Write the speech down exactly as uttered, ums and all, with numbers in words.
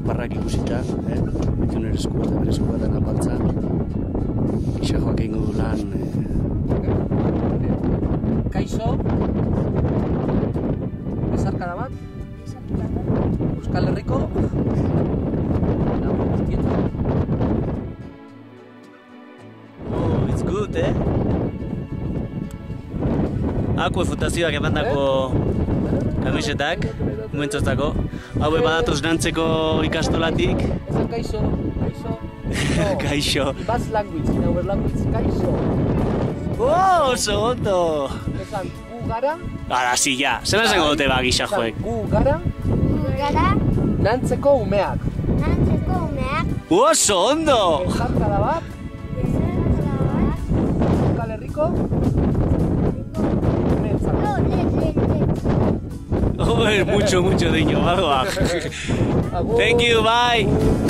paparrak ikusita, eh? Ditu nire esku eta bere esku baten apaltzan. Gixajoak egingo du lan. Kaixo? Bezarkada bat? Euskal Herriko? Oh, it's good, eh? Akue fundazioak emandako kamisetak, momentzoztako. Hau badatuz nantzeko ikastolatik. Esan kaixo, kaixo. Kaixo. Basque language, in our language, kaixo. Oh, oso ondo! Esan gu gara. Ara, si, ja. Zer esango dute ba gixajoek? Gu gara. Gu gara. Nantzeko umeak. Nantzeko umeak. Oso ondo! Bezarkada bat. Bezarkada bat. Euskal Herriko. No, let, let, let. Oh, mucho, mucho diño, badoak. Thank you, bye!